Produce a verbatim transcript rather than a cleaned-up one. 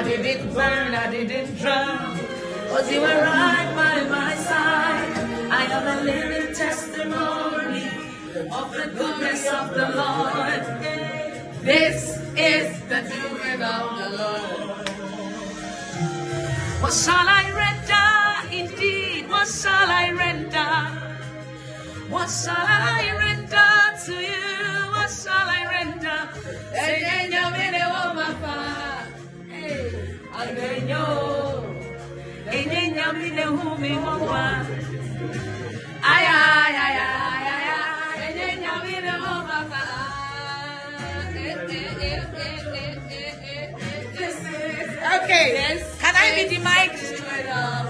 didn't burn, I didn't drown. Cause you were right by my side. I am a living testimony of the goodness of the Lord. This is the doing of the Lord. What shall I render? Indeed, what shall I render? What shall I render to you? What shall I render? Ay, ay, ay, ay, ay, okay, yes. Can I be the mic?